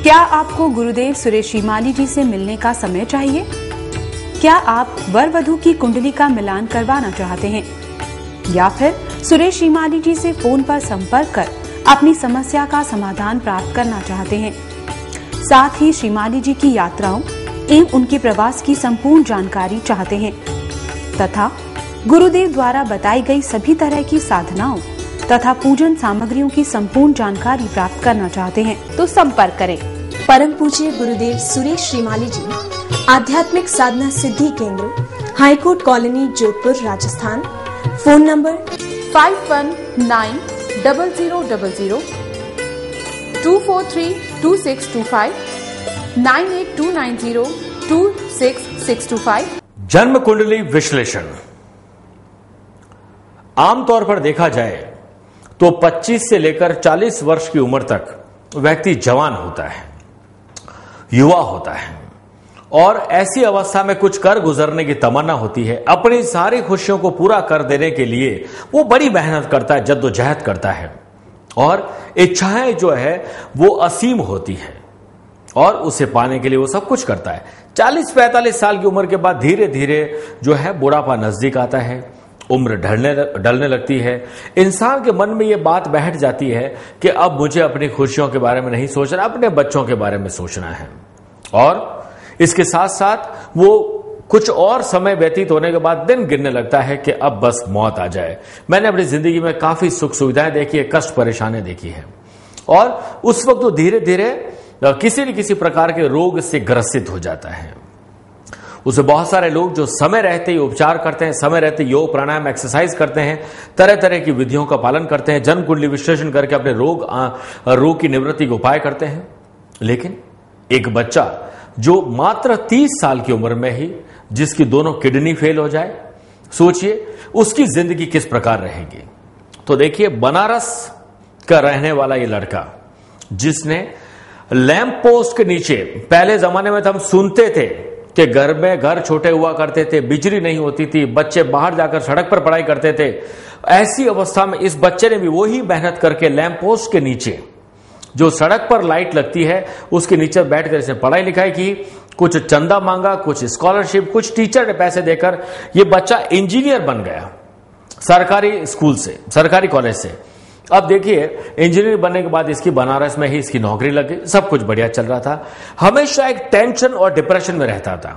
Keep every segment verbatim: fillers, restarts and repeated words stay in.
क्या आपको गुरुदेव सुरेश श्रीमाली जी से मिलने का समय चाहिए? क्या आप वर वधू की कुंडली का मिलान करवाना चाहते हैं या फिर सुरेश श्रीमाली जी से फोन पर संपर्क कर अपनी समस्या का समाधान प्राप्त करना चाहते हैं? साथ ही श्रीमाली जी की यात्राओं एवं उनके प्रवास की संपूर्ण जानकारी चाहते हैं तथा गुरुदेव द्वारा बताई गई सभी तरह की साधनाओं तथा पूजन सामग्रियों की संपूर्ण जानकारी प्राप्त करना चाहते हैं तो संपर्क करें। परम पूज्य गुरुदेव सुरेश श्रीमाली जी, आध्यात्मिक साधना सिद्धि केंद्र, high court colony, Jodhpur, Rajasthan. Phone number five one nine double zero double zero two four three two six two five nine eight two nine zero two six six two five. जन्म कुंडली विश्लेषण। आमतौर पर देखा जाए तो पच्चीस से लेकर चालीस वर्ष की उम्र तक व्यक्ति जवान होता है, युवा होता है और ऐसी अवस्था में कुछ कर गुजरने की तमन्ना होती है। अपनी सारी खुशियों को पूरा कर देने के लिए वो बड़ी मेहनत करता है, जद्दोजहद करता है और इच्छाएं जो है वो असीम होती है और उसे पाने के लिए वो सब कुछ करता है। चालीस पैंतालीस साल की उम्र के बाद धीरे धीरे जो है बुढ़ापा नजदीक आता है, उम्र ढलने ढलने लगती है। इंसान के मन में ये बात बैठ जाती है कि अब मुझे अपनी खुशियों के बारे में नहीं सोचना, अपने बच्चों के बारे में सोचना है और इसके साथ साथ वो कुछ और समय व्यतीत होने के बाद दिन गिनने लगता है कि अब बस मौत आ जाए। मैंने अपनी जिंदगी में काफी सुख सुविधाएं देखी है, कष्ट परेशानी देखी है और उस वक्त वो धीरे धीरे किसी न किसी प्रकार के रोग से ग्रसित हो जाता है। उसे बहुत सारे लोग जो समय रहते ही उपचार करते हैं, समय रहते योग प्राणायाम एक्सरसाइज करते हैं, तरह तरह की विधियों का पालन करते हैं, जन्म कुंडली विश्लेषण करके अपने रोग रोग की निवृत्ति के उपाय करते हैं। लेकिन एक बच्चा जो मात्र तीस साल की उम्र में ही जिसकी दोनों किडनी फेल हो जाए, सोचिए उसकी जिंदगी किस प्रकार रहेगी। तो देखिए, बनारस का रहने वाला ये लड़का जिसने लैंप पोस्ट के नीचे, पहले जमाने में तो हम सुनते थे कि घर में घर छोटे हुआ करते थे, बिजली नहीं होती थी, बच्चे बाहर जाकर सड़क पर पढ़ाई करते थे। ऐसी अवस्था में इस बच्चे ने भी वही मेहनत करके लैंप पोस्ट के नीचे, जो सड़क पर लाइट लगती है, उसके नीचे बैठकर इसने पढ़ाई लिखाई की, कुछ चंदा मांगा, कुछ स्कॉलरशिप, कुछ टीचर ने पैसे देकर ये बच्चा इंजीनियर बन गया सरकारी स्कूल से, सरकारी कॉलेज से। अब देखिए, इंजीनियर बनने के बाद इसकी बनारस में ही इसकी नौकरी लग गई, सब कुछ बढ़िया चल रहा था। हमेशा एक टेंशन और डिप्रेशन में रहता था।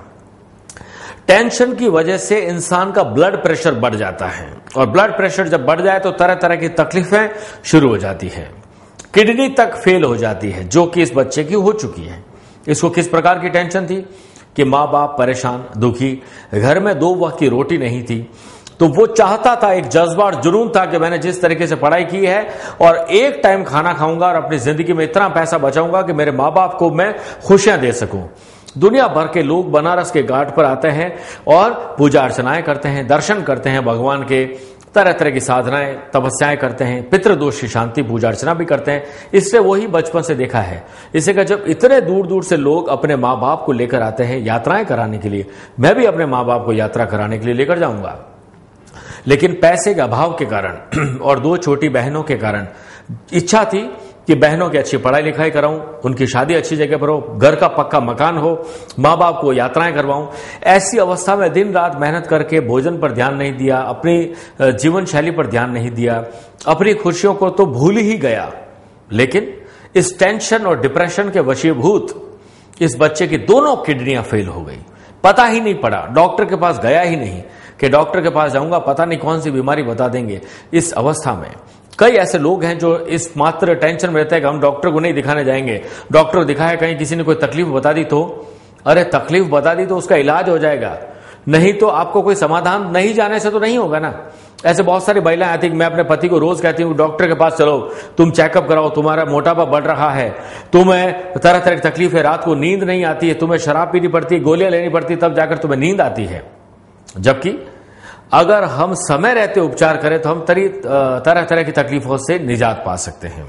टेंशन की वजह से इंसान का ब्लड प्रेशर बढ़ जाता है और ब्लड प्रेशर जब बढ़ जाए तो तरह तरह की तकलीफें शुरू हो जाती है, किडनी तक फेल हो जाती है, जो कि इस बच्चे की हो चुकी है। इसको किस प्रकार की टेंशन थी कि माँ बाप परेशान, दुखी, घर में दो वक्त की रोटी नहीं थी, तो वो चाहता था, एक जज्बा और जुनून था कि मैंने जिस तरीके से पढ़ाई की है और एक टाइम खाना खाऊंगा और अपनी जिंदगी में इतना पैसा बचाऊंगा कि मेरे माँ बाप को मैं खुशियां दे सकूं। दुनिया भर के लोग बनारस के घाट पर आते हैं और पूजा अर्चनाएं करते हैं, दर्शन करते हैं भगवान के, तरह तरह की साधनाएं तपस्याएं करते हैं, पितृदोष की शांति पूजा अर्चना भी करते हैं। इससे वही बचपन से देखा है। इसे का जब इतने दूर दूर से लोग अपने माँ बाप को लेकर आते हैं यात्राएं कराने के लिए, मैं भी अपने माँ बाप को यात्रा कराने के लिए लेकर जाऊंगा, लेकिन पैसे के अभाव के कारण और दो छोटी बहनों के कारण इच्छा थी कि बहनों की अच्छी पढ़ाई लिखाई कराऊं, उनकी शादी अच्छी जगह पर हो, घर का पक्का मकान हो, माँ बाप को यात्राएं करवाऊं। ऐसी अवस्था में दिन रात मेहनत करके भोजन पर ध्यान नहीं दिया, अपनी जीवन शैली पर ध्यान नहीं दिया, अपनी खुशियों को तो भूल ही गया। लेकिन इस टेंशन और डिप्रेशन के वशीभूत इस बच्चे की दोनों किडनियां फेल हो गई। पता ही नहीं पड़ा, डॉक्टर के पास गया ही नहीं कि डॉक्टर के पास जाऊंगा पता नहीं कौन सी बीमारी बता देंगे। इस अवस्था में कई ऐसे लोग हैं जो इस मात्र टेंशन में रहते हैं कि हम डॉक्टर को नहीं दिखाने जाएंगे, डॉक्टर को दिखाया कहीं किसी ने कोई तकलीफ बता दी तो, अरे तकलीफ बता दी तो उसका इलाज हो जाएगा, नहीं तो आपको कोई समाधान नहीं जाने से तो नहीं होगा ना। ऐसे बहुत सारी महिलाएं आती हैं, मैं अपने पति को रोज कहती हूँ डॉक्टर के पास चलो, तुम चेकअप कराओ, तुम्हारा मोटापा बढ़ रहा है, तुम्हें तरह तरह की तकलीफ है, रात को नींद नहीं आती है, तुम्हें शराब पीनी पड़ती है, गोलियां लेनी पड़ती है, तब जाकर तुम्हें नींद आती है। जबकि अगर हम समय रहते उपचार करें तो हम तरह तरह की तकलीफों से निजात पा सकते हैं।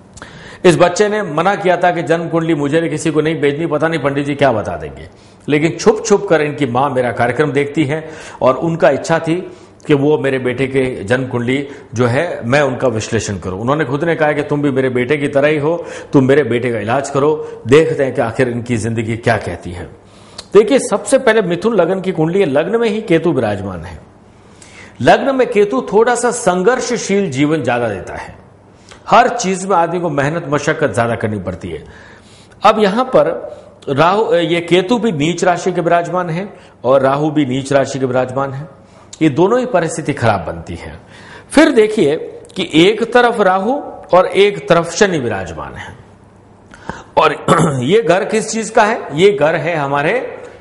इस बच्चे ने मना किया था कि जन्म कुंडली मुझे किसी को नहीं भेजनी, पता नहीं पंडित जी क्या बता देंगे, लेकिन छुप छुप कर इनकी मां मेरा कार्यक्रम देखती है और उनका इच्छा थी कि वो मेरे बेटे के जन्म कुंडली जो है मैं उनका विश्लेषण करूं। उन्होंने खुद ने कहा कि तुम भी मेरे बेटे की तरह ही हो, तुम मेरे बेटे का इलाज करो, देखते हैं कि आखिर इनकी जिंदगी क्या कहती है। देखिए, सबसे पहले मिथुन लग्न की कुंडली, लग्न में ही केतु विराजमान है। लग्न में केतु थोड़ा सा संघर्षशील जीवन ज्यादा देता है, हर चीज में आदमी को मेहनत मशक्कत ज्यादा करनी पड़ती है। अब यहां पर राहु, ये केतु भी नीच राशि के विराजमान है और राहु भी नीच राशि के विराजमान है, ये दोनों ही परिस्थिति खराब बनती है। फिर देखिए कि एक तरफ राहु और एक तरफ शनि विराजमान है, और ये घर किस चीज का है? ये घर है हमारे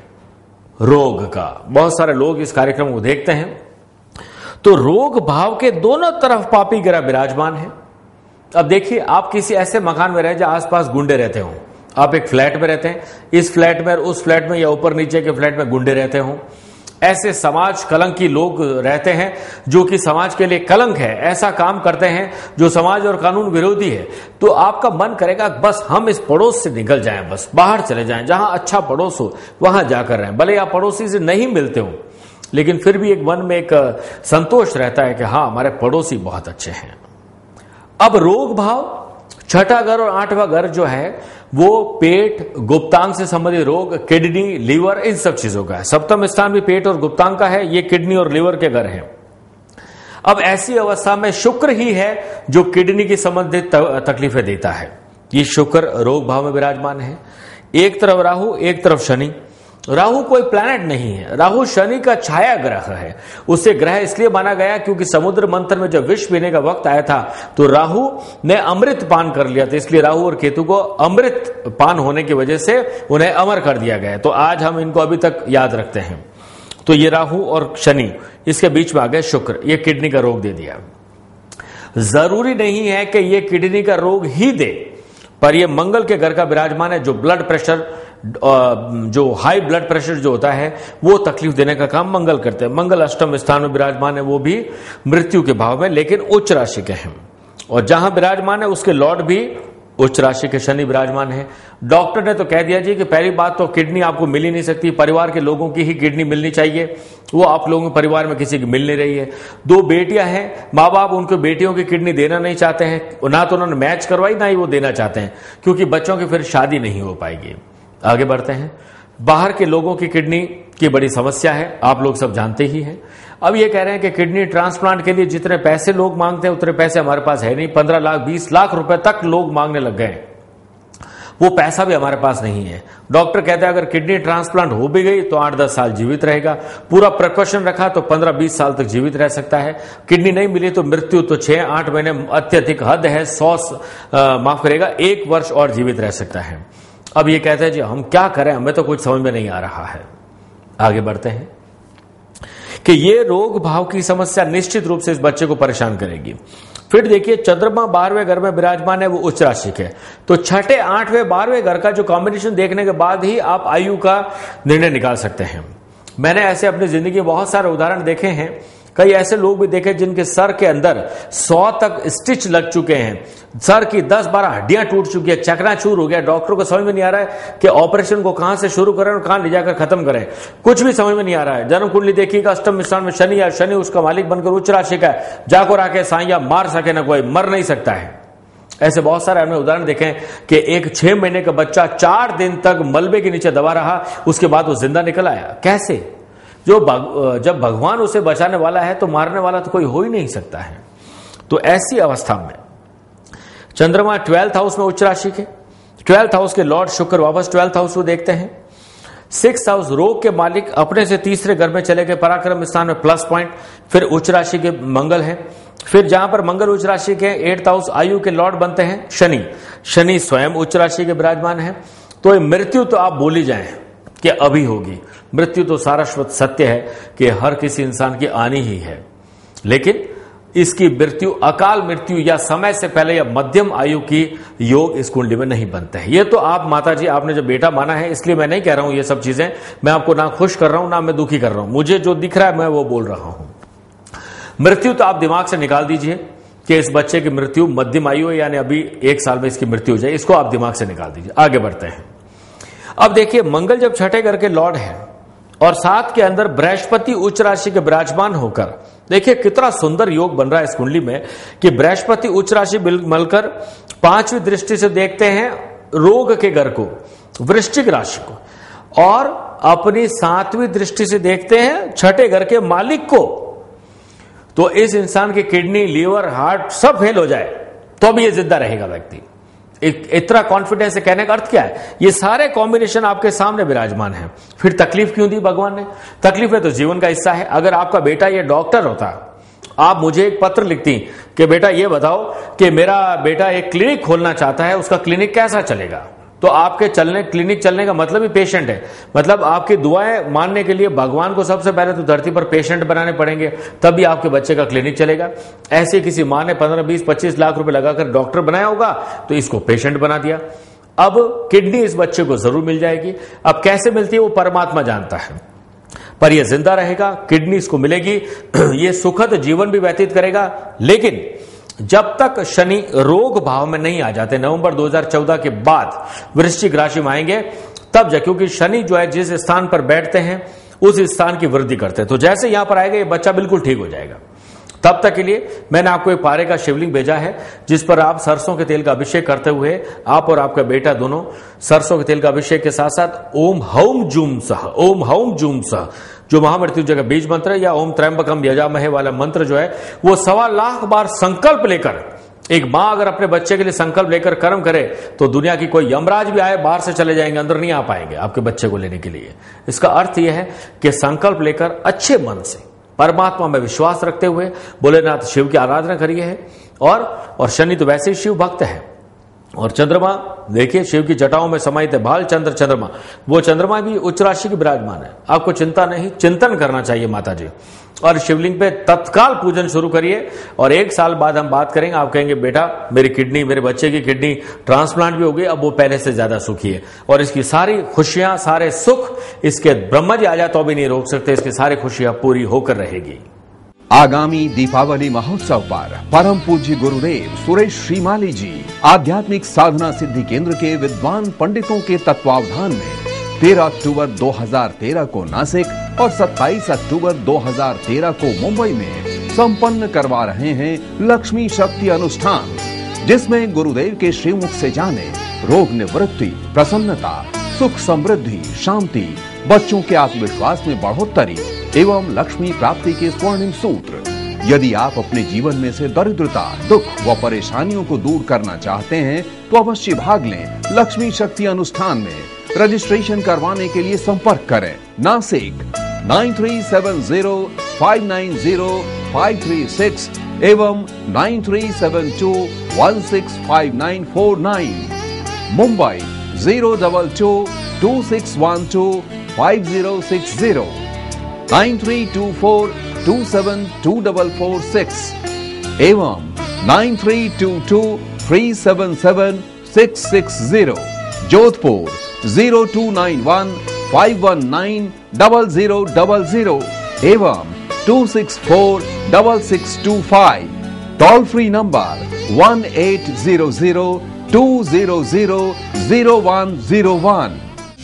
रोग का। बहुत सारे लोग इस कार्यक्रम को देखते हैं, तो रोग भाव के दोनों तरफ पापी ग्रह विराजमान है। अब देखिए, आप किसी ऐसे मकान में रहे जहां आसपास गुंडे रहते हो, आप एक फ्लैट में रहते हैं, इस फ्लैट में उस फ्लैट में या ऊपर नीचे के फ्लैट में गुंडे रहते हो, ऐसे समाज कलंकी लोग रहते हैं जो कि समाज के लिए कलंक है, ऐसा काम करते हैं जो समाज और कानून विरोधी है, तो आपका मन करेगा बस हम इस पड़ोस से निकल जाएं, बस बाहर चले जाएं, जहां अच्छा पड़ोस हो वहां जाकर रहें। भले आप पड़ोसी से नहीं मिलते हो, लेकिन फिर भी एक मन में एक संतोष रहता है कि हाँ, हमारे पड़ोसी बहुत अच्छे हैं। अब रोग भाव, छठा घर और आठवां घर जो है वो पेट, गुप्तांग से संबंधित रोग, किडनी, लीवर, इन सब चीजों का है। सप्तम स्थान भी पेट और गुप्तांग का है, ये किडनी और लीवर के घर हैं। अब ऐसी अवस्था में शुक्र ही है जो किडनी की संबंधित तकलीफें देता है। ये शुक्र रोग भाव में विराजमान है। एक तरफ राहु, एक तरफ शनि। राहु कोई प्लैनेट नहीं है, राहु शनि का छाया ग्रह है। उसे ग्रह इसलिए माना गया क्योंकि समुद्र मंथन में जब विष पीने का वक्त आया था तो राहु ने अमृत पान कर लिया था, इसलिए राहु और केतु को अमृत पान होने की वजह से उन्हें अमर कर दिया गया। तो आज हम इनको अभी तक याद रखते हैं। तो ये राहु और शनि, इसके बीच में आ गए शुक्र, ये किडनी का रोग दे दिया। जरूरी नहीं है कि ये किडनी का रोग ही दे, पर ये मंगल के घर का विराजमान है, जो ब्लड प्रेशर, जो हाई ब्लड प्रेशर जो होता है वो तकलीफ देने का काम मंगल करते हैं। मंगल अष्टम स्थान में विराजमान है, वो भी मृत्यु के भाव में, लेकिन उच्च राशि के हैं। और जहां विराजमान है उसके लॉर्ड भी उच्च राशि के शनि विराजमान है। डॉक्टर ने तो कह दिया जी कि पहली बात तो किडनी आपको मिल ही नहीं सकती, परिवार के लोगों की ही किडनी मिलनी चाहिए, वो आप लोगों के परिवार में किसी की मिल नहीं रही है। दो बेटियां हैं, माँ बाप उनको बेटियों की किडनी देना नहीं चाहते हैं, ना तो उन्होंने मैच करवाई ना ही वो देना चाहते हैं, क्योंकि बच्चों की फिर शादी नहीं हो पाएगी। आगे बढ़ते हैं। बाहर के लोगों की किडनी की बड़ी समस्या है, आप लोग सब जानते ही हैं। अब ये कह रहे हैं कि किडनी ट्रांसप्लांट के लिए जितने पैसे लोग मांगते हैं उतने पैसे हमारे पास है नहीं। पंद्रह लाख बीस लाख रुपए तक लोग मांगने लग गए, वो पैसा भी हमारे पास नहीं है। डॉक्टर कहते हैं अगर किडनी ट्रांसप्लांट हो भी गई तो आठ दस साल जीवित रहेगा, पूरा प्रिकॉशन रखा तो पंद्रह बीस साल तक जीवित रह सकता है। किडनी नहीं मिली तो मृत्यु तो छह आठ महीने अत्यधिक हद है, सौ माफ करेगा एक वर्ष और जीवित रह सकता है। अब ये कहते हैं जी हम क्या करें, हमें तो कुछ समझ में नहीं आ रहा है। आगे बढ़ते हैं कि ये रोग भाव की समस्या निश्चित रूप से इस बच्चे को परेशान करेगी। फिर देखिए, चंद्रमा बारहवें घर में विराजमान है, वो उच्च राशि के, तो छठे आठवें बारहवें घर का जो कॉम्बिनेशन देखने के बाद ही आप आयु का निर्णय निकाल सकते हैं। मैंने ऐसे अपनी जिंदगी में बहुत सारे उदाहरण देखे हैं, कई ऐसे लोग भी देखे जिनके सर के अंदर सौ तक स्टिच लग चुके हैं, सर की दस बारह हड्डियां टूट चुकी है, चकनाचूर हो गया। डॉक्टरों को समझ में नहीं आ रहा है कि ऑपरेशन को कहां से शुरू करें और कहां ले जाकर खत्म करें, कुछ भी समझ में नहीं आ रहा है। जन्म कुंडली देखिएगा, अष्टम स्थान में शनि है, शनि उसका मालिक बनकर उच्च राशि का है, जाको राके साइया मार सके ना कोई, मर नहीं सकता है। ऐसे बहुत सारे हमने उदाहरण देखे हैं कि एक छह महीने का बच्चा चार दिन तक मलबे के नीचे दबा रहा, उसके बाद वो जिंदा निकल आया। कैसे? जो भग, जब भगवान उसे बचाने वाला है तो मारने वाला तो कोई हो ही नहीं सकता है। तो ऐसी अवस्था में चंद्रमा ट्वेल्थ हाउस में उच्च राशि के, ट्वेल्थ हाउस के लॉर्ड शुक्र वापस ट्वेल्थ हाउस को देखते हैं। सिक्स हाउस रोग के मालिक अपने से तीसरे घर में चले गए, पराक्रम स्थान में प्लस पॉइंट। फिर उच्च राशि के मंगल है, फिर जहां पर मंगल उच्च राशि के एट्थ हाउस आयु के लॉर्ड बनते हैं शनि, शनि स्वयं उच्च राशि के विराजमान है। तो मृत्यु तो आप बोली जाएं कि अभी होगी, मृत्यु तो सारस्वत सत्य है कि हर किसी इंसान की आनी ही है, लेकिन इसकी मृत्यु अकाल मृत्यु या समय से पहले या मध्यम आयु की योग इस कुंडली में नहीं बनते हैं। ये तो आप माता जी आपने जो बेटा माना है, इसलिए मैं नहीं कह रहा हूं ये सब चीजें, मैं आपको ना खुश कर रहा हूं ना मैं दुखी कर रहा हूं, मुझे जो दिख रहा है मैं वो बोल रहा हूं। मृत्यु तो आप दिमाग से निकाल दीजिए कि इस बच्चे की मृत्यु मध्यम आयु है, यानी अभी एक साल में इसकी मृत्यु हो जाए, इसको आप दिमाग से निकाल दीजिए। आगे बढ़ते हैं। अब देखिए, मंगल जब छठे घर के लॉर्ड है और साथ के अंदर बृहस्पति उच्च राशि के विराजमान होकर देखिए कितना सुंदर योग बन रहा है इस कुंडली में कि बृहस्पति उच्च राशि मलकर पांचवी दृष्टि से देखते हैं रोग के घर को, वृश्चिक राशि को, और अपनी सातवीं दृष्टि से देखते हैं छठे घर के मालिक को। तो इस इंसान की किडनी, लीवर, हार्ट सब फेल हो जाए तो भी ये जिंदा रहेगा व्यक्ति। इतना कॉन्फिडेंस से कहने का अर्थ क्या है? ये सारे कॉम्बिनेशन आपके सामने विराजमान है। फिर तकलीफ क्यों दी भगवान ने? तकलीफ है तो जीवन का हिस्सा है। अगर आपका बेटा ये डॉक्टर होता, आप मुझे एक पत्र लिखती कि बेटा ये बताओ कि मेरा बेटा एक क्लिनिक खोलना चाहता है, उसका क्लिनिक कैसा चलेगा, तो आपके चलने क्लिनिक चलने का मतलब ही पेशेंट है। मतलब आपकी दुआएं मानने के लिए भगवान को सबसे पहले तो धरती पर पेशेंट बनाने पड़ेंगे, तभी आपके बच्चे का क्लिनिक चलेगा। ऐसे किसी माँ ने पंद्रह बीस पच्चीस लाख रुपए लगाकर डॉक्टर बनाया होगा तो इसको पेशेंट बना दिया। अब किडनी इस बच्चे को जरूर मिल जाएगी। अब कैसे मिलती है वो परमात्मा जानता है, पर यह जिंदा रहेगा, किडनी इसको मिलेगी, ये सुखद जीवन भी व्यतीत करेगा। लेकिन जब तक शनि रोग भाव में नहीं आ जाते, नवंबर दो हज़ार चौदह के बाद वृश्चिक राशि में आएंगे तब जा, क्योंकि शनि जो है जिस स्थान पर बैठते हैं उस स्थान की वृद्धि करते हैं। तो जैसे यहां पर आएगा ये बच्चा बिल्कुल ठीक हो जाएगा। तब तक के लिए मैंने आपको एक पारे का शिवलिंग भेजा है जिस पर आप सरसों के तेल का अभिषेक करते हुए आप और आपका बेटा दोनों सरसों के तेल का अभिषेक के साथ साथ ओम हौम जूम सह, ओम हौम जूम सह जो महामृत्युंजय का बीज मंत्र या ओम त्र्यंबकम यजामहे वाला मंत्र जो है वो सवा लाख बार संकल्प लेकर, एक मां अगर अपने बच्चे के लिए संकल्प लेकर कर्म करे तो दुनिया की कोई यमराज भी आए बाहर से चले जाएंगे, अंदर नहीं आ पाएंगे आपके बच्चे को लेने के लिए। इसका अर्थ यह है कि संकल्प लेकर अच्छे मन से परमात्मा में विश्वास रखते हुए भोलेनाथ शिव की आराधना करिए है। और और शनि तो वैसे ही शिव भक्त है। और चंद्रमा देखिए शिव की जटाओं में समाहित है, भाल चंद्र चंद्रमा, वो चंद्रमा भी उच्च राशि की विराजमान है। आपको चिंता नहीं, चिंतन करना चाहिए माता जी, और शिवलिंग पे तत्काल पूजन शुरू करिए। और एक साल बाद हम बात करेंगे, आप कहेंगे बेटा मेरी किडनी, मेरे बच्चे की किडनी ट्रांसप्लांट भी हो गई, अब वो पहले से ज्यादा सुखी है। और इसकी सारी खुशियां, सारे सुख इसके ब्रह्मा जी आ जाए तो भी नहीं रोक सकते, इसकी सारी खुशियां पूरी होकर रहेगी। आगामी दीपावली महोत्सव पर परम पूज्य गुरुदेव सुरेश श्रीमाली जी आध्यात्मिक साधना सिद्धि केंद्र के विद्वान पंडितों के तत्वावधान में तेरह अक्टूबर दो हज़ार तेरह को नासिक और सत्ताईस अक्टूबर दो हज़ार तेरह को मुंबई में संपन्न करवा रहे हैं लक्ष्मी शक्ति अनुष्ठान, जिसमें गुरुदेव के श्रीमुख से जाने रोग निवृत्ति, प्रसन्नता, सुख समृद्धि, शांति, बच्चों के आत्मविश्वास में बढ़ोतरी एवं लक्ष्मी प्राप्ति के स्वर्णिम सूत्र। यदि आप अपने जीवन में से दरिद्रता, दुख व परेशानियों को दूर करना चाहते हैं तो अवश्य भाग लें लक्ष्मी शक्ति अनुष्ठान में। रजिस्ट्रेशन करवाने के लिए संपर्क करें Nashik nine three seven zero five nine zero five three six एवं nine three seven two one six five nine four nine, Mumbai zero double two two six one two five zero six zero, nine three two four two seven two double four six एवं nine three two two three seven seven six six zero, Jodhpur zero two nine one five one nine double zero double zero एवं two six four double six two five, toll free number one eight zero zero two zero zero zero one zero one.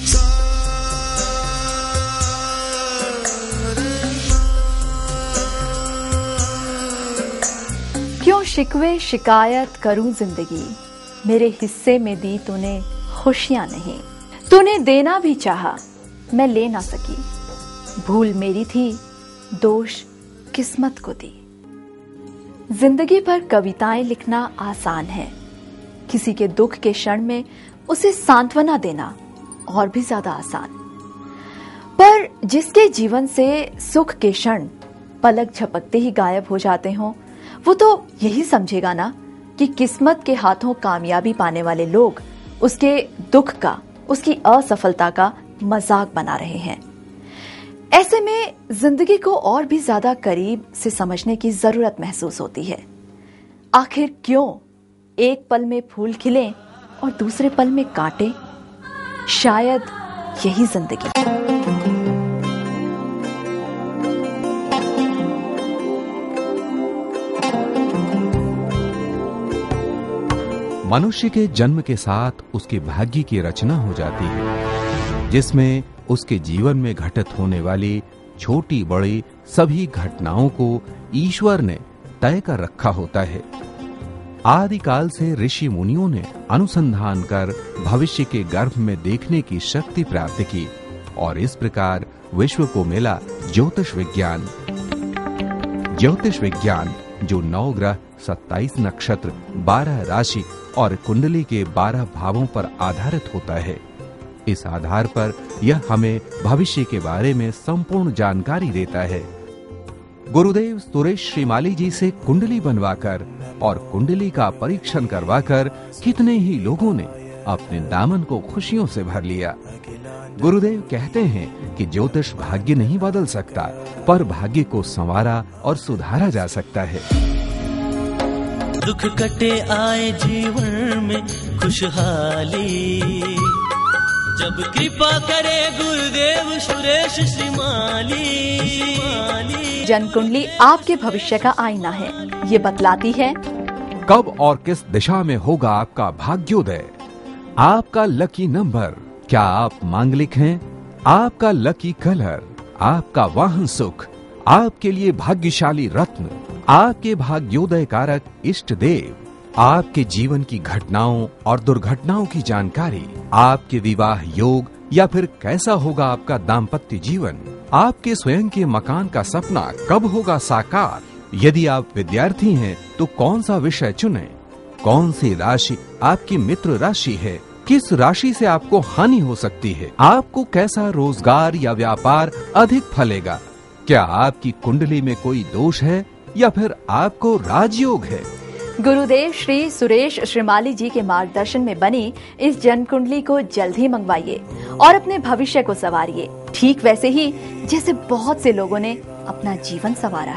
क्यों शिकवे शिकायत करूं जिंदगी, मेरे हिस्से में दी तूने खुशियां नहीं। तूने देना भी चाहा मैं ले ना सकी, भूल मेरी थी दोष किस्मत को दी। जिंदगी पर कविताएं लिखना आसान है, किसी के दुख के क्षण में उसे सांत्वना देना और भी ज्यादा आसान। पर जिसके जीवन से सुख के क्षण पलक झपकते ही गायब हो जाते हों, वो तो यही समझेगा ना कि किस्मत के हाथों कामयाबी पाने वाले लोग उसके दुख का, उसकी असफलता का मजाक बना रहे हैं। ऐसे में जिंदगी को और भी ज्यादा करीब से समझने की जरूरत महसूस होती है। आखिर क्यों एक पल में फूल खिले और दूसरे पल में कांटे? शायद यही जिंदगी। मनुष्य के जन्म के साथ उसके भाग्य की रचना हो जाती है, जिसमें उसके जीवन में घटित होने वाली छोटी बड़ी सभी घटनाओं को ईश्वर ने तय कर रखा होता है। आदिकाल से ऋषि मुनियों ने अनुसंधान कर भविष्य के गर्भ में देखने की शक्ति प्राप्त की और इस प्रकार विश्व को मिला ज्योतिष विज्ञान। ज्योतिष विज्ञान जो नौ ग्रह, सत्ताईस नक्षत्र, बारह राशि और कुंडली के बारह भावों पर आधारित होता है। इस आधार पर यह हमें भविष्य के बारे में संपूर्ण जानकारी देता है। गुरुदेव सुरेश श्रीमाली जी से कुंडली बनवाकर और कुंडली का परीक्षण करवाकर कितने ही लोगों ने अपने दामन को खुशियों से भर लिया। गुरुदेव कहते हैं कि ज्योतिष भाग्य नहीं बदल सकता, पर भाग्य को संवारा और सुधारा जा सकता है। दुख कटे आए जीवन में खुशहाली, जब कृपा करे गुरुदेव सुरेश श्रीमाली। जन्म कुंडली आपके भविष्य का आईना है। ये बतलाती है कब और किस दिशा में होगा आपका भाग्योदय, आपका लकी नंबर, क्या आप मांगलिक हैं, आपका लकी कलर, आपका वाहन सुख, आपके लिए भाग्यशाली रत्न, आपके भाग्योदय कारक इष्ट देव, आपके जीवन की घटनाओं और दुर्घटनाओं की जानकारी, आपके विवाह योग या फिर कैसा होगा आपका दाम्पत्य जीवन, आपके स्वयं के मकान का सपना कब होगा साकार। यदि आप विद्यार्थी हैं तो कौन सा विषय चुनें, कौन सी राशि आपकी मित्र राशि है, किस राशि से आपको हानि हो सकती है, आपको कैसा रोजगार या व्यापार अधिक फलेगा, क्या आपकी कुंडली में कोई दोष है या फिर आपको राजयोग है। गुरुदेव श्री सुरेश श्रीमाली जी के मार्गदर्शन में बनी इस जन्म कुंडली को जल्द ही मंगवाइए और अपने भविष्य को संवारिए, ठीक वैसे ही जैसे बहुत से लोगों ने अपना जीवन संवारा।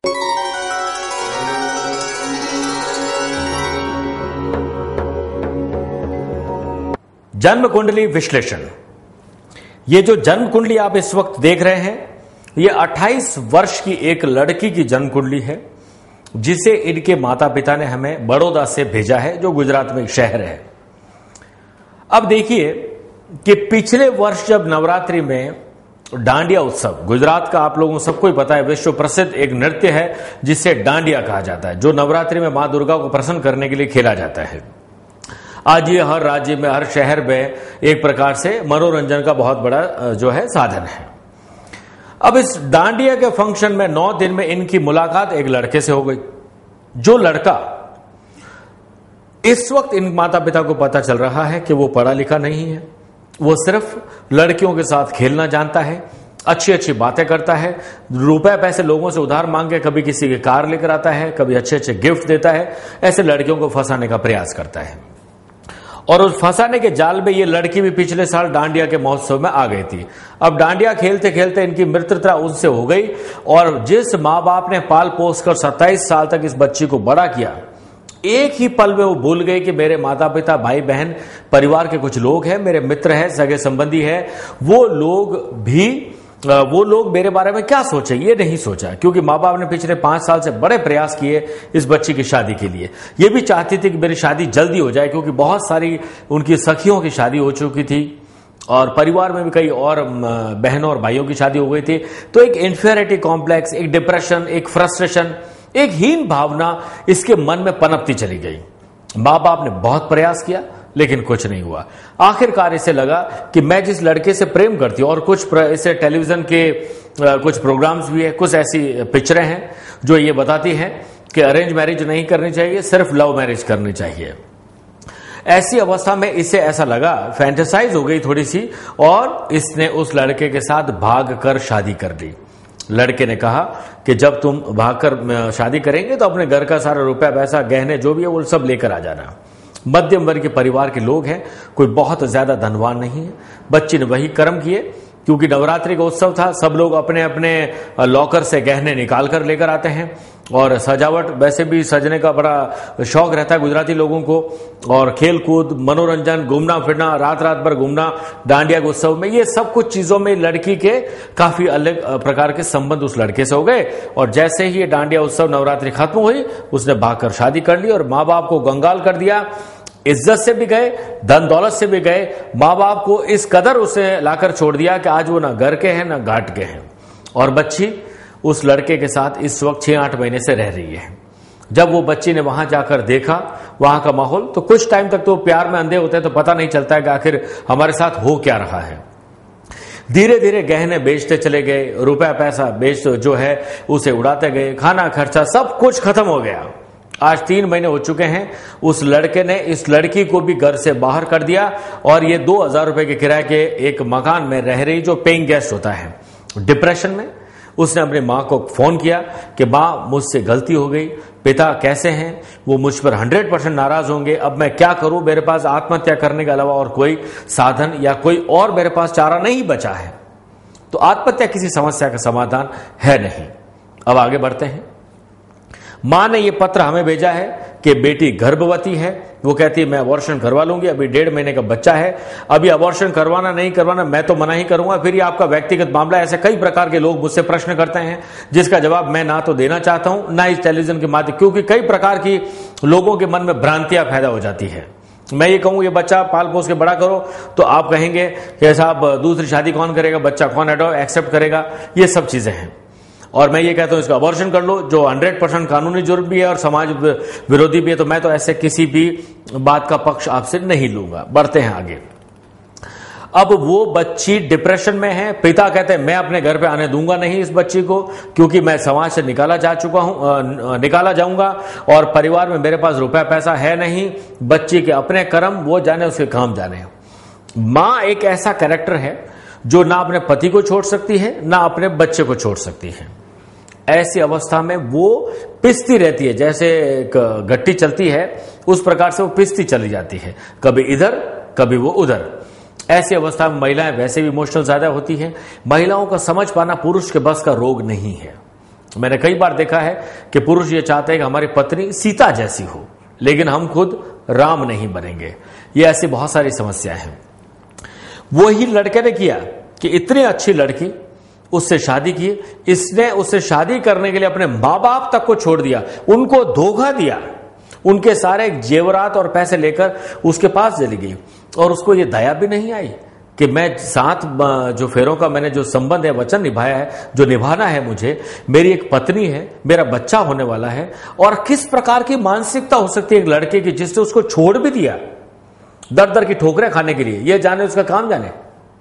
जन्म कुंडली विश्लेषण। ये जो जन्म कुंडली आप इस वक्त देख रहे हैं, ये अट्ठाईस वर्ष की एक लड़की की जन्म कुंडली है, जिसे इनके माता पिता ने हमें बड़ौदा से भेजा है, जो गुजरात में एक शहर है। अब देखिए कि पिछले वर्ष जब नवरात्रि में डांडिया उत्सव, गुजरात का आप लोगों को सबको ही पता है, विश्व प्रसिद्ध एक नृत्य है जिसे डांडिया कहा जाता है, जो नवरात्रि में मां दुर्गा को प्रसन्न करने के लिए खेला जाता है। आज ये हर राज्य में, हर शहर में एक प्रकार से मनोरंजन का बहुत बड़ा जो है साधन है। अब इस डांडिया के फंक्शन में नौ दिन में इनकी मुलाकात एक लड़के से हो गई, जो लड़का इस वक्त इन माता पिता को पता चल रहा है कि वो पढ़ा लिखा नहीं है, वो सिर्फ लड़कियों के साथ खेलना जानता है, अच्छी अच्छी बातें करता है, रुपए पैसे लोगों से उधार मांग के कभी किसी की कार लेकर आता है, कभी अच्छे अच्छे गिफ्ट देता है, ऐसे लड़कियों को फंसाने का प्रयास करता है। और उस फंसाने के जाल में ये लड़की भी पिछले साल डांडिया के महोत्सव में आ गई थी। अब डांडिया खेलते खेलते इनकी मित्रता उनसे हो गई और जिस माँ बाप ने पाल पोस कर सत्ताईस साल तक इस बच्ची को बड़ा किया, एक ही पल में वो भूल गए कि मेरे माता पिता, भाई बहन, परिवार के कुछ लोग हैं, मेरे मित्र हैं, सगे संबंधी हैं, वो लोग भी वो लोग मेरे बारे में क्या सोचे, ये नहीं सोचा, क्योंकि माँ बाप ने पिछले पांच साल से बड़े प्रयास किए इस बच्ची की शादी के लिए। ये भी चाहती थी कि मेरी शादी जल्दी हो जाए, क्योंकि बहुत सारी उनकी सखियों की शादी हो चुकी थी और परिवार में भी कई और बहनों और भाइयों की शादी हो गई थी। तो एक इन्फीरियरिटी कॉम्प्लेक्स, एक डिप्रेशन, एक फ्रस्ट्रेशन, एक हीन भावना इसके मन में पनपती चली गई। माँ बाप ने बहुत प्रयास किया लेकिन कुछ नहीं हुआ। आखिरकार इसे लगा कि मैं जिस लड़के से प्रेम करती हूँ, और कुछ इसे टेलीविजन के कुछ प्रोग्राम्स भी है, कुछ ऐसी पिक्चरें हैं जो ये बताती हैं कि अरेंज मैरिज नहीं करनी चाहिए, सिर्फ लव मैरिज करनी चाहिए। ऐसी अवस्था में इसे ऐसा लगा, फैंटेसाइज हो गई थोड़ी सी, और इसने उस लड़के के साथ भाग कर शादी कर ली। लड़के ने कहा कि जब तुम भागकर शादी करेंगे तो अपने घर का सारा रुपया पैसा, गहने जो भी है वो सब लेकर आ जाना। मध्यम वर्ग के परिवार के लोग हैं, कोई बहुत ज्यादा धनवान नहीं है। बच्ची ने वही कर्म किए, क्योंकि नवरात्रि का उत्सव था, सब लोग अपने अपने लॉकर से गहने निकाल कर लेकर आते हैं, और सजावट, वैसे भी सजने का बड़ा शौक रहता है गुजराती लोगों को, और खेल कूद, मनोरंजन, घूमना फिरना, रात रात भर घूमना डांडिया के उत्सव में, ये सब कुछ चीजों में लड़की के काफी अलग प्रकार के संबंध उस लड़के से हो गए। और जैसे ही ये डांडिया उत्सव नवरात्रि खत्म हुई, उसने भागकर शादी कर ली और माँ बाप को कंगाल कर दिया। इज्जत से भी गए, धन दौलत से भी गए, माँ बाप को इस कदर उसे लाकर छोड़ दिया कि आज वो ना घर के हैं ना घाट के हैं। और बच्ची उस लड़के के साथ इस वक्त छह आठ महीने से रह रही है। जब वो बच्ची ने वहां जाकर देखा वहां का माहौल, तो कुछ टाइम तक तो प्यार में अंधे होते हैं, तो पता नहीं चलता है कि आखिर हमारे साथ हो क्या रहा है। धीरे धीरे गहने बेचते चले गए, रुपया पैसा बेच जो है उसे उड़ाते गए, खाना खर्चा सब कुछ खत्म हो गया। आज तीन महीने हो चुके हैं, उस लड़के ने इस लड़की को भी घर से बाहर कर दिया और ये दो हजार रुपए के किराए के एक मकान में रह रही जो पेइंग गेस्ट होता है। डिप्रेशन में उसने अपनी माँ को फोन किया कि माँ मुझसे गलती हो गई, पिता कैसे हैं, वो मुझ पर हंड्रेड परसेंट नाराज होंगे, अब मैं क्या करूं, मेरे पास आत्महत्या करने के अलावा और कोई साधन या कोई और मेरे पास चारा नहीं बचा है। तो आत्महत्या किसी समस्या का समाधान है नहीं। अब आगे बढ़ते हैं। मां ने ये पत्र हमें भेजा है कि बेटी गर्भवती है, वो कहती है मैं अबॉर्शन करवा लूंगी, अभी डेढ़ महीने का बच्चा है, अभी अबॉर्शन करवाना नहीं करवाना मैं तो मना ही करूंगा, फिर ये आपका व्यक्तिगत मामला। ऐसे कई प्रकार के लोग मुझसे प्रश्न करते हैं जिसका जवाब मैं ना तो देना चाहता हूं ना इस टेलीविजन के माध्यम, क्योंकि कई प्रकार की लोगों के मन में भ्रांतियां पैदा हो जाती है। मैं ये कहूं ये बच्चा पाल पोस के बड़ा करो तो आप कहेंगे कि साहब दूसरी शादी कौन करेगा, बच्चा कौन एक्सेप्ट करेगा, ये सब चीजें हैं। और मैं ये कहता हूं इसका अबॉर्शन कर लो, जो हंड्रेड परसेंट कानूनी जुर्म भी है और समाज विरोधी भी है। तो मैं तो ऐसे किसी भी बात का पक्ष आपसे नहीं लूंगा। बढ़ते हैं आगे। अब वो बच्ची डिप्रेशन में है, पिता कहते हैं मैं अपने घर पे आने दूंगा नहीं इस बच्ची को, क्योंकि मैं समाज से निकाला जा चुका हूं, निकाला जाऊंगा और परिवार में मेरे पास रुपया पैसा है नहीं, बच्ची के अपने कर्म वो जाने, उसके काम जाने। मां एक ऐसा कैरेक्टर है जो ना अपने पति को छोड़ सकती है ना अपने बच्चे को छोड़ सकती है। ऐसी अवस्था में वो पिसती रहती है, जैसे एक गट्टी चलती है उस प्रकार से वो पिसती चली जाती है, कभी इधर कभी वो उधर। ऐसी अवस्था में महिलाएं वैसे भी इमोशनल ज्यादा होती हैं। महिलाओं का समझ पाना पुरुष के बस का रोग नहीं है। मैंने कई बार देखा है कि पुरुष ये चाहते हैं कि हमारी पत्नी सीता जैसी हो, लेकिन हम खुद राम नहीं बनेंगे। ये ऐसी बहुत सारी समस्याएं हैं। वो ही लड़के ने किया कि इतनी अच्छी लड़की, उससे शादी की, इसने उससे शादी करने के लिए अपने माँ बाप तक को छोड़ दिया, उनको धोखा दिया, उनके सारे जेवरात और पैसे लेकर उसके पास चली गई। और उसको ये दया भी नहीं आई कि मैं साथ जो फेरों का मैंने जो संबंध है, वचन निभाया है, जो निभाना है मुझे, मेरी एक पत्नी है, मेरा बच्चा होने वाला है। और किस प्रकार की मानसिकता हो सकती है एक लड़के की जिसने उसको छोड़ भी दिया दर दर की ठोकरें खाने के लिए, ये जाने उसका काम जाने।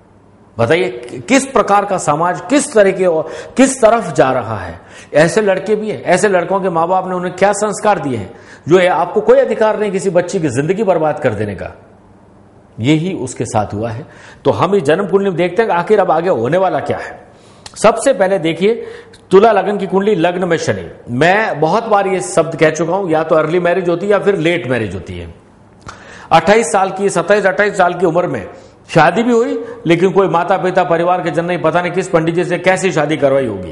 बताइए किस प्रकार का समाज किस तरह के और किस तरफ जा रहा है। ऐसे लड़के भी हैं, ऐसे लड़कों के माँ बाप ने उन्हें क्या संस्कार दिए हैं जो है आपको कोई अधिकार नहीं किसी बच्ची की जिंदगी बर्बाद कर देने का। यही उसके साथ हुआ है। तो हम इस जन्म कुंडली में देखते हैं आखिर अब आगे होने वाला क्या है। सबसे पहले देखिए तुला लगन की कुंडली, लग्न में शनि। मैं बहुत बार ये शब्द कह चुका हूं, या तो अर्ली मैरिज होती है या फिर लेट मैरिज होती है। अट्ठाईस साल की, सत्ताईस अट्ठाईस साल की उम्र में शादी भी हुई, लेकिन कोई माता पिता परिवार के जन नहीं, पता नहीं किस पंडित जी से कैसी शादी करवाई होगी,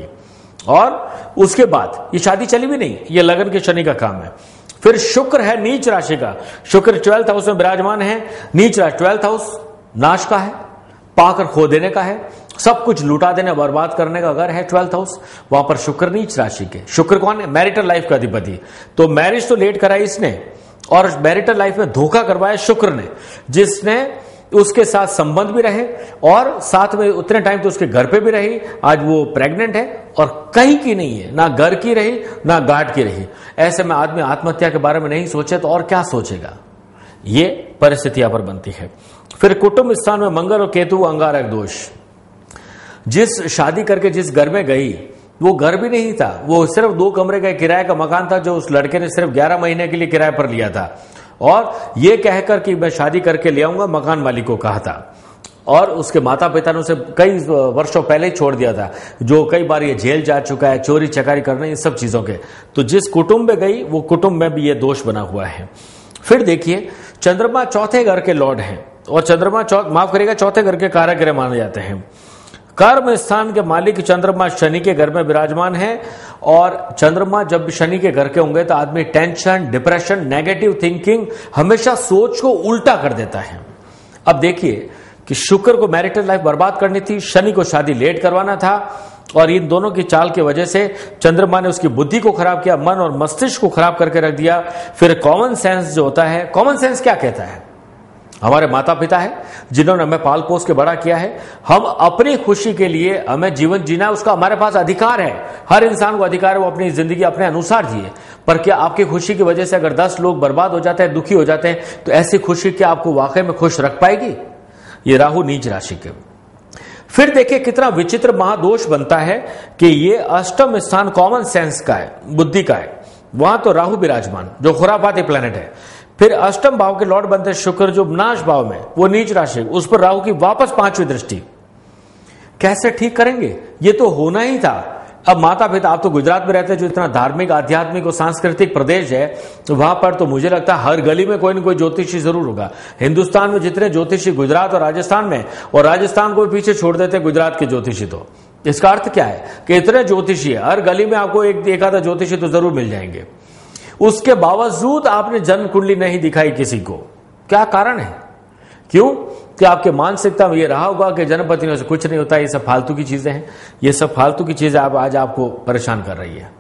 और उसके बाद ये शादी चली भी नहीं। ये लगन के शनि का काम है। फिर शुक्र है नीच राशि का, शुक्र ट्वेल्थ हाउस में विराजमान है। नीच राशि ट्वेल्थ हाउस नाश का है, पाकर खो देने का है, सब कुछ लुटा देने बर्बाद करने का घर है ट्वेल्थ हाउस। वहां पर शुक्र नीच राशि के। शुक्र कौन है? मैरिटल लाइफ का अधिपति। तो मैरिज तो लेट कराई इसने और मैरिटल लाइफ में धोखा करवाया शुक्र ने, जिसने उसके साथ संबंध भी रहे और साथ में उतने टाइम तो उसके घर पे भी रही। आज वो प्रेग्नेंट है और कहीं की नहीं है, ना घर की रही ना गार्ड की रही। ऐसे में आदमी आत्महत्या के बारे में नहीं सोचे तो और क्या सोचेगा। ये परिस्थिति यहां पर बनती है। फिर कुटुंब स्थान में मंगल और केतु अंगारक दोष। जिस शादी करके जिस घर में गई वो घर भी नहीं था, वो सिर्फ दो कमरे का किराए का मकान था जो उस लड़के ने सिर्फ ग्यारह महीने के लिए किराए पर लिया था। और ये कहकर कि मैं शादी करके ले आऊंगा, मकान मालिक को कहा था। और उसके माता पिता ने उसे कई वर्षों पहले ही छोड़ दिया था, जो कई बार ये जेल जा चुका है, चोरी चकारी करने, इन सब चीजों के। तो जिस कुटुंब में गई वो कुटुंब में भी ये दोष बना हुआ है। फिर देखिए चंद्रमा चौथे घर के लॉर्ड हैं और चंद्रमा माफ करिएगा चौथे घर के कारक ग्रह माने जाते हैं। कर्म स्थान के मालिक चंद्रमा शनि के घर में विराजमान है। और चंद्रमा जब शनि के घर के होंगे तो आदमी टेंशन, डिप्रेशन, नेगेटिव थिंकिंग, हमेशा सोच को उल्टा कर देता है। अब देखिए कि शुक्र को मैरिटल लाइफ बर्बाद करनी थी, शनि को शादी लेट करवाना था, और इन दोनों की चाल की वजह से चंद्रमा ने उसकी बुद्धि को खराब किया, मन और मस्तिष्क को खराब करके रख दिया। फिर कॉमन सेंस जो होता है, कॉमन सेंस क्या कहता है? हमारे माता पिता है जिन्होंने हमें पाल पोस के बड़ा किया है। हम अपनी खुशी के लिए हमें जीवन जीना है, उसका हमारे पास अधिकार है। हर इंसान को अधिकार है वो अपनी जिंदगी अपने अनुसार जिए। पर क्या आपकी खुशी की वजह से अगर दस लोग बर्बाद हो जाते हैं, दुखी हो जाते हैं, तो ऐसी खुशी क्या आपको वाकई में खुश रख पाएगी? ये राहु नीच राशि के। फिर देखिए कितना विचित्र महादोष बनता है कि ये अष्टम स्थान कॉमन सेंस का है, बुद्धि का है। वहां तो राहु विराजमान जो खुरापाती प्लेनेट है। फिर अष्टम भाव के लॉर्ड बनते शुक्र जो नाश भाव में, वो नीच राशि, उस पर राहु की वापस पांचवी दृष्टि। कैसे ठीक करेंगे? ये तो होना ही था। अब माता पिता, आप तो गुजरात में रहते हैं जो इतना धार्मिक आध्यात्मिक और सांस्कृतिक प्रदेश है, तो वहां पर तो मुझे लगता है हर गली में कोई न कोई ज्योतिषी जरूर होगा। हिंदुस्तान में जितने ज्योतिषी गुजरात और राजस्थान में, और राजस्थान को पीछे छोड़ देते गुजरात के ज्योतिषी। तो इसका अर्थ क्या है कि इतने ज्योतिषी है, हर गली में आपको एक एक आधा ज्योतिषी तो जरूर मिल जाएंगे। उसके बावजूद आपने जन्म कुंडली नहीं दिखाई किसी को। क्या कारण है? क्यों? कि आपके मानसिकता में ये रहा होगा कि जन्मपति से कुछ नहीं होता, ये सब फालतू की चीजें हैं। ये सब फालतू की चीजें आप आज आपको परेशान कर रही है।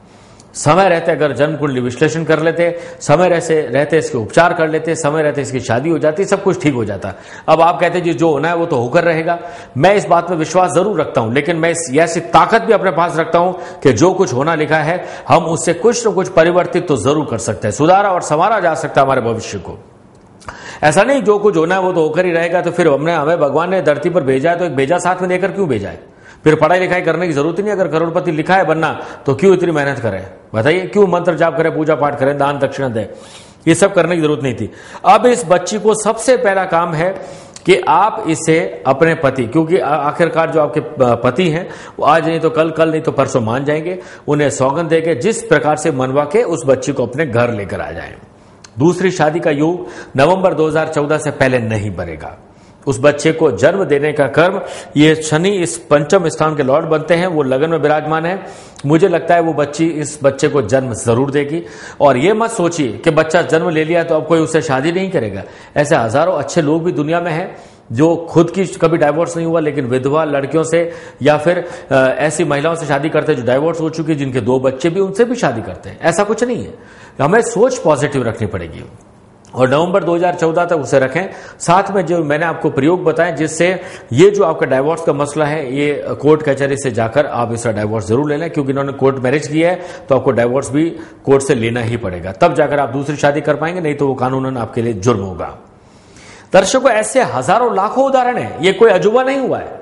समय रहते अगर जन्म कुंडली विश्लेषण कर लेते, समय रहते रहते इसके उपचार कर लेते, समय रहते इसकी शादी हो जाती, सब कुछ ठीक हो जाता। अब आप कहते हैं जी जो होना है वो तो होकर रहेगा। मैं इस बात में विश्वास जरूर रखता हूं, लेकिन मैं इस ऐसी ताकत भी अपने पास रखता हूं कि जो कुछ होना लिखा है हम उससे कुछ न कुछ परिवर्तित तो जरूर कर सकते हैं, सुधारा और संवारा जा सकता है हमारे भविष्य को। ऐसा नहीं जो कुछ होना है वो तो होकर ही रहेगा। तो फिर हमने हमें भगवान ने धरती पर भेजा है तो एक भेजा साथ में लेकर क्यों भेजा है? फिर पढ़ाई लिखाई करने की जरूरत नहीं। अगर करोड़पति लिखा है बनना तो क्यों इतनी मेहनत करें? बताइए, क्यों मंत्र जाप करें, पूजा पाठ करें, दान दक्षिणा दें? ये सब करने की जरूरत नहीं थी। अब इस बच्ची को सबसे पहला काम है कि आप इसे अपने पति, क्योंकि आखिरकार जो आपके पति हैं वो आज नहीं तो कल, कल नहीं तो परसों मान जाएंगे, उन्हें सौगंध देके जिस प्रकार से मनवा के उस बच्ची को अपने घर लेकर आ जाएं। दूसरी शादी का योग नवंबर दो हज़ार चौदह से पहले नहीं बनेगा। उस बच्चे को जन्म देने का कर्म, ये शनि इस पंचम स्थान के लॉर्ड बनते हैं, वो लगन में विराजमान है। मुझे लगता है वो बच्ची इस बच्चे को जन्म जरूर देगी। और ये मत सोचिए कि बच्चा जन्म ले लिया तो अब कोई उससे शादी नहीं करेगा। ऐसे हजारों अच्छे लोग भी दुनिया में हैं जो खुद की कभी डाइवोर्स नहीं हुआ लेकिन विधवा लड़कियों से या फिर ऐसी महिलाओं से शादी करते हैं जो डाइवोर्स हो चुकी, जिनके दो बच्चे भी, उनसे भी शादी करते हैं। ऐसा कुछ नहीं है। हमें सोच पॉजिटिव रखनी पड़ेगी और नवंबर दो हज़ार चौदह तक उसे रखें। साथ में जो मैंने आपको प्रयोग बताए जिससे ये जो आपका डाइवोर्स का मसला है ये कोर्ट कचहरी से जाकर आप इसका डाइवोर्स जरूर ले लें, क्योंकि इन्होंने कोर्ट मैरिज किया है तो आपको डाइवोर्स भी कोर्ट से लेना ही पड़ेगा, तब जाकर आप दूसरी शादी कर पाएंगे, नहीं तो वो कानूनन आपके लिए जुर्म होगा। दर्शकों, ऐसे हजारों लाखों उदाहरण है, ये कोई अजूबा नहीं हुआ है।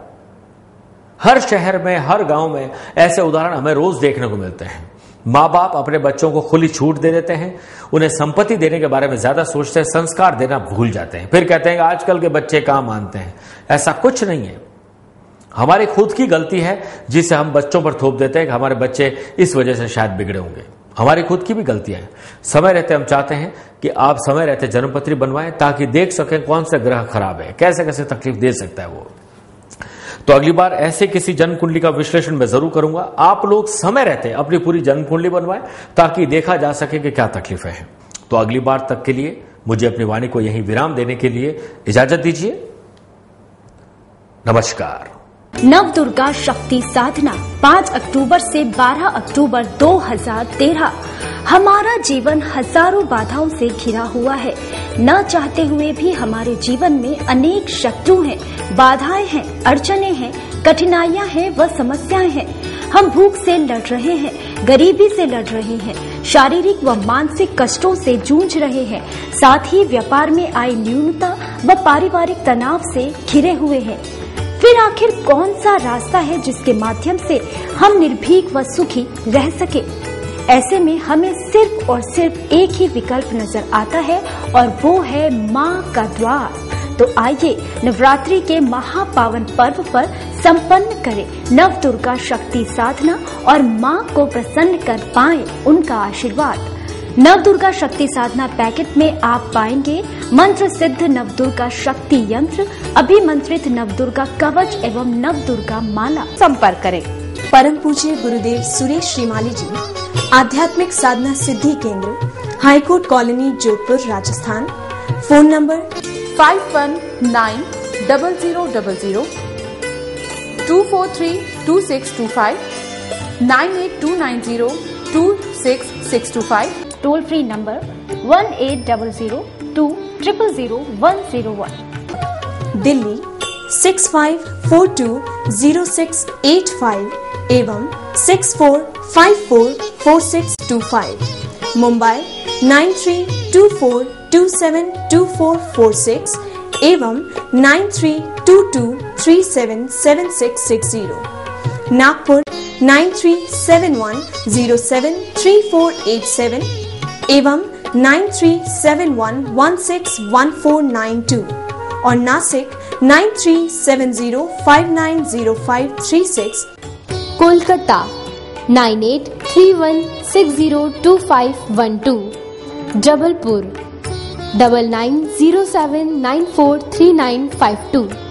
हर शहर में, हर गांव में ऐसे उदाहरण हमें रोज देखने को मिलते हैं। माँ बाप अपने बच्चों को खुली छूट दे देते हैं, उन्हें संपत्ति देने के बारे में ज्यादा सोचते हैं, संस्कार देना भूल जाते हैं। फिर कहते हैं कि आजकल के बच्चे कहां मानते हैं। ऐसा कुछ नहीं है, हमारी खुद की गलती है जिसे हम बच्चों पर थोप देते हैं कि हमारे बच्चे इस वजह से शायद बिगड़े होंगे। हमारी खुद की भी गलतियां हैं। समय रहते हम चाहते हैं कि आप समय रहते जन्मपत्री बनवाएं ताकि देख सकें कौन सा ग्रह खराब है, कैसे कैसे तकलीफ दे सकता है वो। तो अगली बार ऐसे किसी जन्म कुंडली का विश्लेषण मैं जरूर करूंगा। आप लोग समय रहते अपनी पूरी जन्म कुंडली बनवाएं ताकि देखा जा सके कि क्या तकलीफें हैं। तो अगली बार तक के लिए मुझे अपनी वाणी को यहीं विराम देने के लिए इजाजत दीजिए। नमस्कार। नव दुर्गा शक्ति साधना पाँच अक्टूबर से बारह अक्टूबर दो हज़ार तेरह। हमारा जीवन हजारों बाधाओं से घिरा हुआ है। न चाहते हुए भी हमारे जीवन में अनेक शत्रु हैं, बाधाएं हैं, अड़चने हैं, कठिनाइयां हैं व समस्याएं हैं। हम भूख से लड़ रहे हैं, गरीबी से लड़ रहे हैं, शारीरिक व मानसिक कष्टों से जूझ रहे हैं, साथ ही व्यापार में आई न्यूनता व पारिवारिक तनाव से घिरे हुए हैं। फिर आखिर कौन सा रास्ता है जिसके माध्यम से हम निर्भीक व सुखी रह सके? ऐसे में हमें सिर्फ और सिर्फ एक ही विकल्प नजर आता है और वो है माँ का द्वार। तो आइए नवरात्रि के महापावन पर्व पर संपन्न करें नव दुर्गा शक्ति साधना और माँ को प्रसन्न कर पाएं उनका आशीर्वाद। नव दुर्गा शक्ति साधना पैकेट में आप पाएंगे मंत्र सिद्ध नव दुर्गा शक्ति यंत्र, अभिमंत्रित नव दुर्गा कवच एवं नव दुर्गा माला। संपर्क करें परम पूज्य गुरुदेव सुरेश श्रीमाली जी, आध्यात्मिक साधना सिद्धि केंद्र, high court colony, Jodhpur, Rajasthan. Phone number five one nine double zero double zero two four three two six two five nine eight two nine zero two six six two five. Toll free number one eight double zero two triple zero one zero one. Delhi six five four two zero six eight five एवं six four five four four six two five. Mumbai nine three two four two seven two four four six एवं nine three two two three seven seven six six zero. Nagpur nine three seven one zero seven three four eight seven एवं nine three seven one one six one four nine two और Nashik nine three seven zero five nine zero five three six. Kolkata nine eight three one six zero two five one two. Jabalpur double nine zero seven nine four three nine five to.